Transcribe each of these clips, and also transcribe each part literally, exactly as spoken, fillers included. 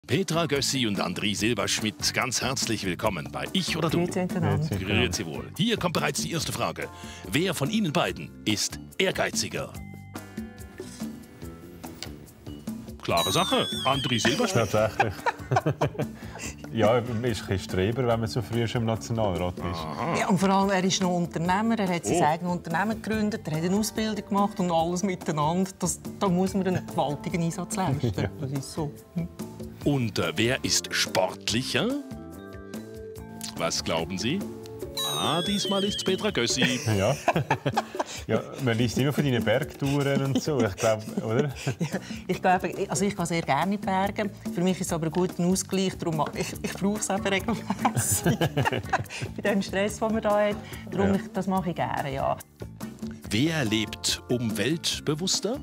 Petra Gössi und André Silberschmidt, ganz herzlich willkommen bei Ich oder Du. Grüezi wohl. Hier kommt bereits die erste Frage. Wer von Ihnen beiden ist ehrgeiziger? Klare Sache. André Silberschmidt. Tatsächlich. Ja, er ist ein bisschen Streber, wenn man so früh schon im Nationalrat ist. Ja, und vor allem, er ist noch Unternehmer, er hat sein Oh. eigenes Unternehmen gegründet, er hat eine Ausbildung gemacht und alles miteinander. Das, da muss man einen gewaltigen Einsatz leisten. Ja. Das ist so. Und äh, wer ist sportlicher? Was glauben Sie? Ah, diesmal ist Petra Gössi. Ja. Ja, man liest immer von deinen Bergtouren und so, ich glaube, oder? Ja, ich, glaube, also ich gehe sehr gerne in die Berge. Für mich ist es aber ein guter Ausgleich. Darum, ich, ich brauche es eben regelmässig. Bei dem Stress, den man da hat. Darum, Ja. ich, das mache ich gerne, ja. Wer lebt umweltbewusster?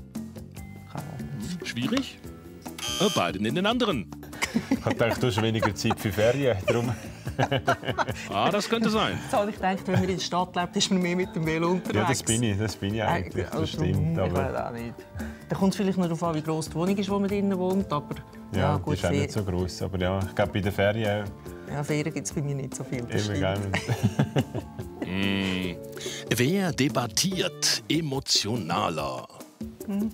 Schwierig? Äh, Beide in den anderen. Ich habe gedacht, du hast weniger Zeit für Ferien, darum... Ah, das könnte sein. Jetzt habe ich gedacht, wenn man in der Stadt lebt, ist man mehr mit dem Velo unterwegs. Ja, das bin ich, das bin ich eigentlich, das stimmt. Ich Aber weiß auch nicht. Da kommt es vielleicht noch darauf an, wie gross die Wohnung ist, wo man drinnen wohnt. Aber ja, ja, die gut, ist auch nicht so gross. Aber ja, ich glaube, bei den Ferien ja, Ferien gibt es bei mir nicht so viel. Das immer stimmt. gerne. Hm. Wer debattiert emotionaler? Hm.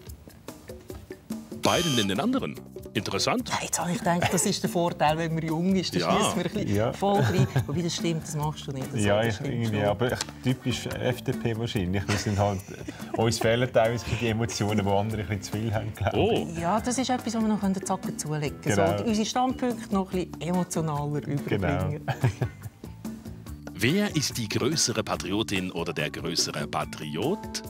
Beiden in den anderen. Interessant. Ja, jetzt habe ich gedacht, das ist der Vorteil, wenn man jung ist. Dann Ja. schießt man ein bisschen Ja. voll rein. Wobei, das stimmt, das machst du nicht. Das Ja, das ich, stimmt irgendwie, schon. aber echt typisch F D P wahrscheinlich. Wir sind halt, uns fehlen teilweise die Emotionen, die andere ein bisschen zu viel haben, glaube ich. Oh, Ja, das ist etwas, was wir noch den Zacken zulegen können. Genau. So, unsere Standpunkte noch ein bisschen emotionaler überbringen. wer ist die größere Patriotin oder der größere Patriot?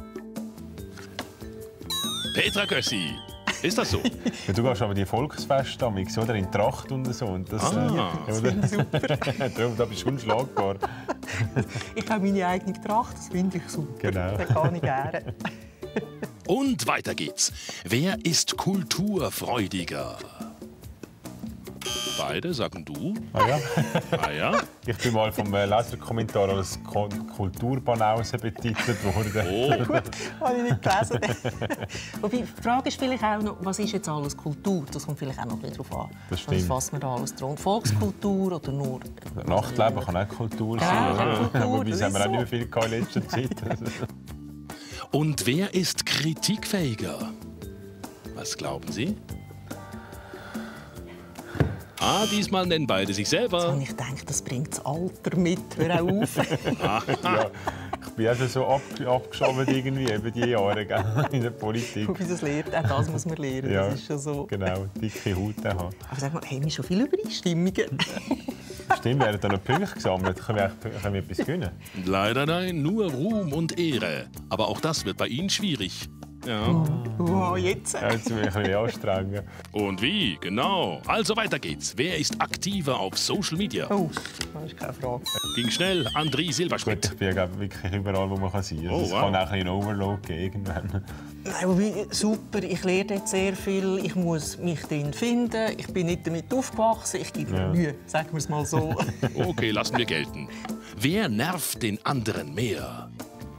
Petra Gössi. Ist das so? Ja, du gehst aber die Volksfeste amix, oder? In Tracht und so. Und das, Ah. äh, oder? Super. Darum, da bist du unschlagbar. Ich habe meine eigene Tracht, das finde ich super. Genau. Das kann ich gerne. Und weiter geht's. Wer ist kulturfreudiger? Beide sagen du. Ah, ja. Ah ja. Ich bin mal vom äh, Leserkommentar als Ko- Kulturbanause betitelt worden. Oh. Habe ich nicht gelesen. Wobei, die Frage ist vielleicht auch noch, was ist jetzt alles Kultur? Das kommt vielleicht auch noch ein bisschen darauf an. Das stimmt. Was fasst man da alles drunter? Volkskultur oder nur... Nachtleben kann auch Kultur sein. Ja, oder? Kultur, Wobei, das haben wir auch wieso? nicht mehr viel gehabt in letzter Zeit. Und wer ist kritikfähiger? Was glauben Sie? Ah, diesmal nennen beide sich selber. Und ich denke, das bringt das Alter mit. Hör auch auf. Ja, ich bin auch schon so ab, abgeschaut irgendwie über die Jahre gell, in der Politik. Wie das lernt, auch das muss man lernen. Ja, Das ist schon so. genau, dicke Haut haben. Aber sag mal, haben wir schon viele Übereinstimmungen? Stimmt, werden da noch Punkte gesammelt? Können wir, eigentlich- können wir etwas gewinnen? Leider nein, nur Ruhm und Ehre. Aber auch das wird bei Ihnen schwierig. Ja. Wow, jetzt? Ja, jetzt will ich ein bisschen anstrengen. Und wie? Genau. Also weiter geht's. Wer ist aktiver auf Social Media? Oh, das ist keine Frage. Ging schnell. André Gut, Silberschmidt. ich bin ja glaub, wirklich überall, wo man kann sein kann. Also, Oh, es wow. kann auch ein bisschen Overload geben irgendwann. Nein, wobei, super, ich lerne jetzt sehr viel. Ich muss mich drin finden. Ich bin nicht damit aufgewachsen. Ich gebe mir Ja. Mühe, sagen wir es mal so. Okay, lassen wir gelten. Wer nervt den anderen mehr?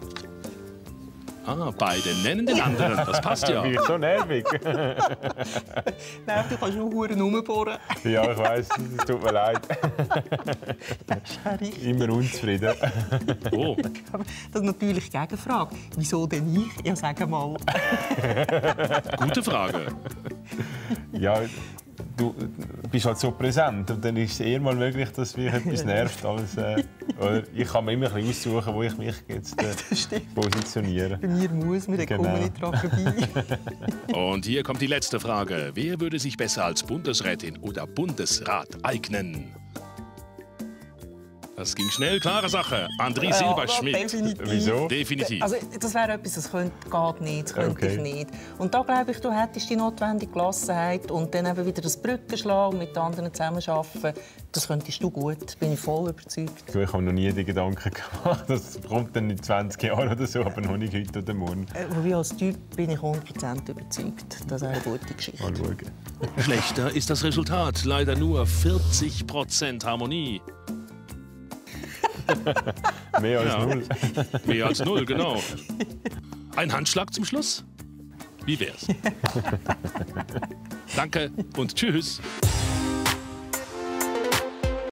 Ah, beide nennen den anderen. Das passt ja. Bin ich so nervig? Nein, du kannst nur Huren rumbohren. Ja, ich weiss, es tut mir leid. Das ist ja richtig. Immer unzufrieden. Oh. Aber das ist natürlich die Gegenfrage. Wieso denn ich? Ja, sag mal. Gute Frage. Ja, du bist halt so präsent und dann ist es eher mal möglich, dass mich etwas nervt. Als, äh, oder ich kann mir immer ein bisschen aussuchen, wo ich mich jetzt äh, Das stimmt. positioniere. Bei mir muss man, da Genau. kommen wir nicht dran vorbei. Und hier kommt die letzte Frage. Wer würde sich besser als Bundesrätin oder Bundesrat eignen? Das ging schnell, klare Sache. André Silberschmidt. definitiv. Wieso? Definitiv. Also, das wäre etwas, das könnte, geht nicht, das könnte Okay. ich nicht. Und da glaube ich, du hättest die notwendige Gelassenheit und dann eben wieder das Brückenschlagen und mit den anderen zusammenarbeiten. Das könntest du gut, bin ich voll überzeugt. Du, ich habe noch nie die Gedanken gemacht. Das kommt dann in zwanzig Jahren oder so, aber noch nicht heute oder morgen. Äh, wobei als Typ bin ich hundert Prozent überzeugt. Das ist eine gute Geschichte. Mal schauen. Schlechter ist das Resultat. Leider nur vierzig Prozent Harmonie. Mehr als Ja. null. Mehr als null, genau. Ein Handschlag zum Schluss? Wie wär's? Danke und tschüss.